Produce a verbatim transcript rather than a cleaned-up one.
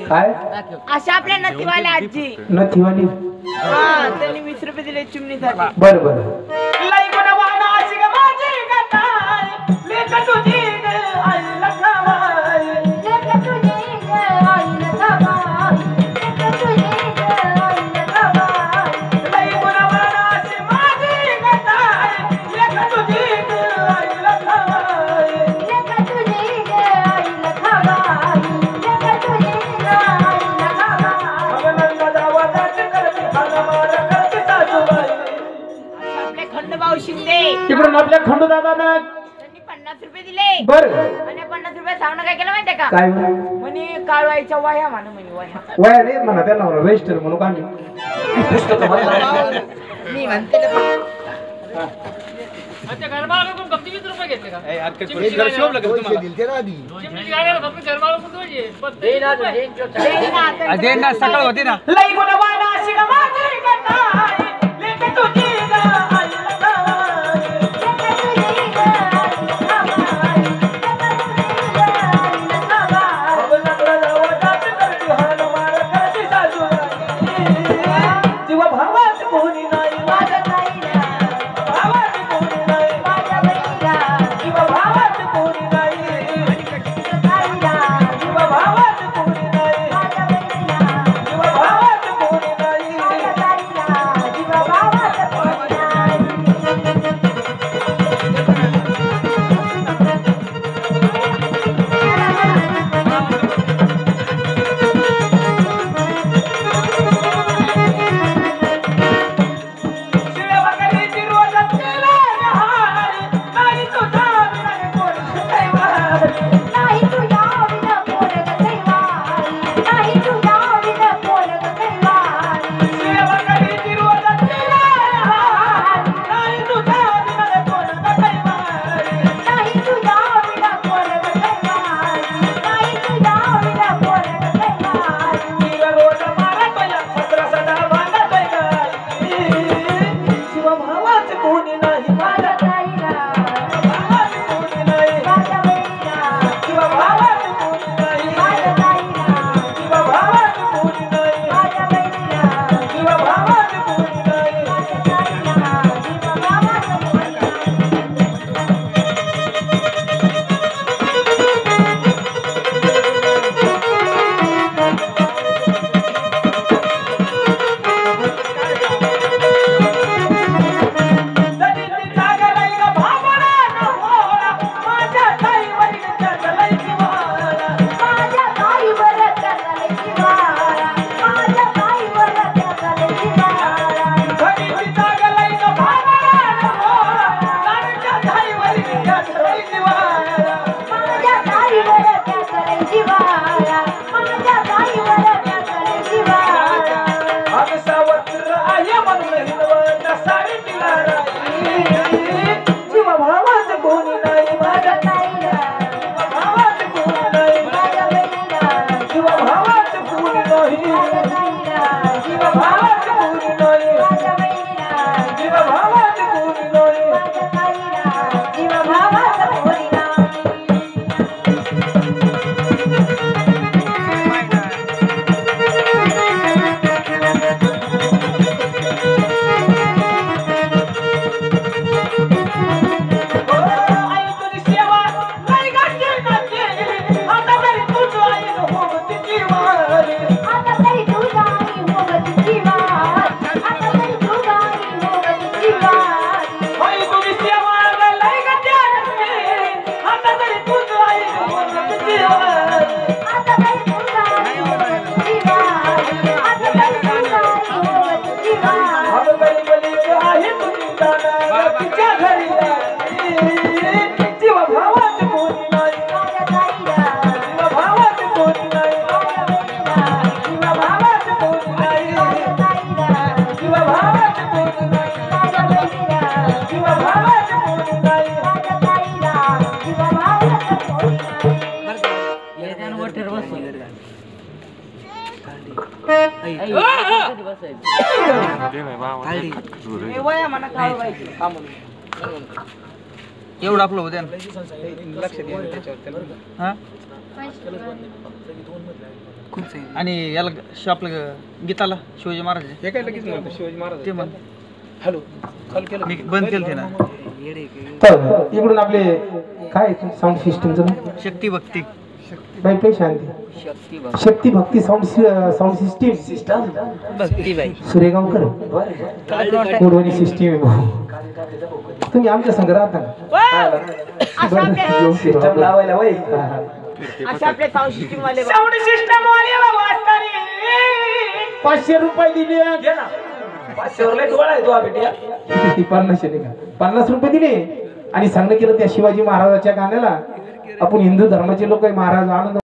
काय अशा आपल्या नथीवाल्या आजी नथीवाली हा त्यांनी वीस रुपये दिले चिमणीसाठी बर बर लई गुणवाना अशी ग माझी गताय लेक तुझी ग आई लखावाय लेक तुझी ग आई लखावाय लेक तुझी ग आई लखावाय लई गुणवाना अशी माझी गताय लेक तुझी ग आई लखावाय लेक तुझी ग आई लखावाय लेक तुझी ग आई लखावाय अगनंदा जावाजाच करते हनुमान करते सासूबाई आपले खंडोबाऊ शिंदे तिकडून आपल्या खंडू दादानं त्यांनी पन्नास रुपये दिले बर आणि पन्नास रुपये सावनं काय केलं माहितीये का काय म्हणे काळवाईच्या वह्या म्हणू म्हणे वह्या वया नाही म्हणा त्याला रजिस्टर म्हणू का मी मी म्हणते ना. अच्छा घरमाला कोण गप्पी वीस रुपये घेतले का ए यार काही घर शोभ लागेल तुम्हाला दिलते ना आधी चिमची गाड्याला गप्पी घरमाला कोण पाहिजे देईन ना आता. देन ना सकाळ होती ना लई गुणवाना अशी ग माझी गताय लेक तुझी ग आई लखावाय लेक तुझी ग आई लखावाय लेक तुझी ग आई लखावाय अगनंदा जावाजाच करते हनुमान करते सासूबाई जीवा भावाच कोणी नाही माझ्या ताईला भावाच कोणी नाही माझ्या बहिणीला जीवा भावाच कोणी नाही ताईला जीवा भावाच कोणी नाही माझ्या बहिणीला जीवा भावाच कोणी नाही माझ्या ताईला जीवा भावाच कोणी शिव्या वगैरेची रोज केला नहार नाही तुझा विना कोण कैवार नाही तुझा विना कोण कैवार नाही तुझा विना कोण कैवार शिव्या वगैरेची रोज केला नहार नाही तुझा विना कोण कैवार नाही तुझा विना कोण कैवार नाही तुझा विना कोण कैवार नीर रोज मारतोय ससरा सदा बांधतोय गाई शिवा भावाच कोणी नाही माझ्या ताईला भावाच कोणी नाही माझ्या बहिणीला शिवा भावाच कोणी नाही माझ्या ताईला शिवा भावाच कोणी नाही माझ्या बहिणीला शिवा भावाच कोणी नाही माझ्या ताईला शिवा भावाच कोणी तरीची जागलाई ग भावना न होला माझ्या ताईवर जगलाई जिवाला माझ्या ताईवर जगलाई जिवाला माझ्या ताईवर जगलाई जिवाला तरीची जागलाई ग भावना न होला माझ्या ताईवर जगलाई जिवाला माझ्या ताईवर जगलाई जिवाला माझ्या ताईवर जगलाई जिवाला अग सावत्र आहे म्हणून हिरवट सारी तिला राई जीवा भावाच कोणी नाही माझ्या ताईला जीवा भावाच कोणी नाही माझ्या बहिणीला जीवा भावाच कोणी नाही माझ्या ताईला जीवा भावाच कोणी नाही माझ्या बहिणीला जीवा भावाच कोणी नाही माझ्या ताईला जीवा भावाच कोणी आई तुझी सेवा नाही गाठी नाची आता तरी तुझं आई होत जीवारी आता तरी तुझं आई होत जीवारी आता तरी तुझं आई होत जीवारी आई तुझी सेवा नाही गाठी नाची आता तरी तुझं आई होत जीवारी आता तरी तुझं आई होत जीवारी आता तरी तुझं आई होत जीवारी अब गली गली आहे तुझी दाना तिच्या घरी जीवा भावाच कोणी नाही माझ्या ताईला जीवा भावाच कोणी नाही माझ्या बहिणीला जीवा भावाच कोणी नाही माझ्या ताईला जीवा भावाच कोणी नाही माझ्या बहिणीला जीवा भावाच कोणी नाही माझ्या ताईला जीवा भावाच कोणी नाही येत्यान वटर बसून वया म्हणा काळ व्हायची एवढं आपलं होतं लक्ष द्या त्याच्यावर हा आणि याला श- आपलं गीताला शिवाजी महाराज हे काय लगेच म्हणतो शिवाजी महाराज ते म्हण हॅलो चालू केलं मी बंद केलं ते ना तर इकडून आपले काय साऊंड सिस्टीमचं शक्ती भक्ती बाई पैसे शांती शक्ती भक्ती sound sound system system Bhaktibai Suregaonkar कोडवणी सिस्टीम आहे भाऊ. तुम्ही आमच्या संघ राहता अशा आपल्या सिस्टम लावायला वय अशा आपल्या साऊंड सिस्टीम वाले साऊंड सिस्टम वाले वाचतानी पाचशे रुपये दिले घे ना पाचशेवर लय डोळा आहे तो बेट्या किती पन्नासशे नाही का पन्नास रुपये दिले आणि सांगणं केलं त्या शिवाजी महाराजाच्या गाण्याला आपण हिंदू धर्माचे लोक आहे महाराज आनंद